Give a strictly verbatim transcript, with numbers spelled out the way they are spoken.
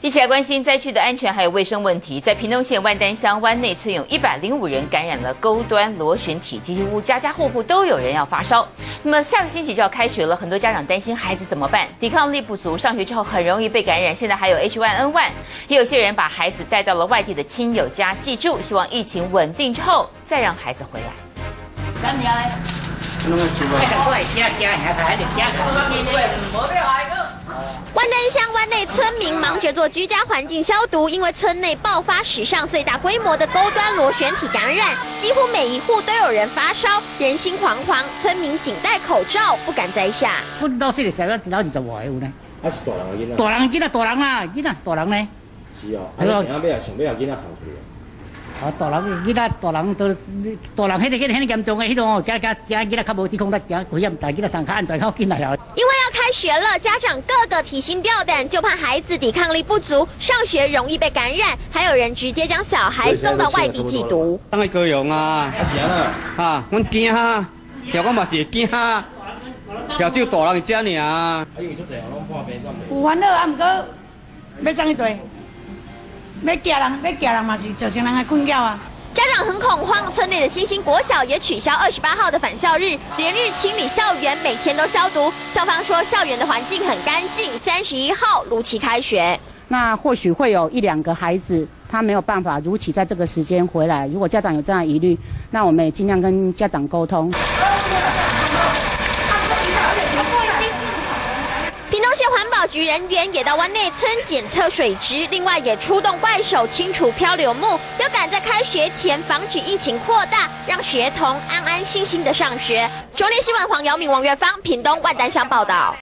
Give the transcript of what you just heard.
一起来关心灾区的安全还有卫生问题。在屏东县万丹乡湾内村有一百零五人感染了钩端螺旋体，几乎家家户户都有人要发烧。那么下个星期就要开学了，很多家长担心孩子怎么办？抵抗力不足，上学之后很容易被感染。现在还有 H 一 N 一，也有些人把孩子带到了外地的亲友家寄住，希望疫情稳定之后再让孩子回来。 三年嘞，弄个猪啊！ 万丹乡湾内村民忙着做居家环境消毒，因为村内爆发史上最大规模的钩端螺旋体感染，几乎每一户都有人发烧，人心惶惶，村民仅戴口罩，不敢摘下。 不知道细个小个老二十外有呢。 啊是大人的囡仔。 大人囡仔，大人啦，囡仔大人呢？ 是哦，啊，想要想要囡仔送去。 啊，大人囡仔大人都大人，迄个迄个迄个严重的，迄种加加加囡仔较无抵抗力，加危险，但囡仔上较安全，较进来啊。 因为要开学了，家长个个提心吊胆，就怕孩子抵抗力不足，上学容易被感染，还有人直接将小孩送到外地寄毒。 当个高雄啊， 啊是安那？ 哈，阮惊啊，条我嘛是惊啊，条只有大人遮尔啊。 啊，因为足侪人拢看病上有烦恼啊，毋过要上一对。要惊人，要惊人嘛是造成人的困扰啊。 家长很恐慌，村内的新兴国小也取消二十八号的返校日，连日清理校园，每天都消毒。校方说校园的环境很干净，三十一号如期开学。 那或许会有一两个孩子他没有办法如期在这个时间回来，如果家长有这样的疑虑，那我们也尽量跟家长沟通。 屏东县环保局人员也到湾内村检测水质，另外也出动怪手清除漂流木，要赶在开学前防止疫情扩大，让学童安安心心的上学。中联新闻黄瑶敏、王月芳，屏东万丹乡报道。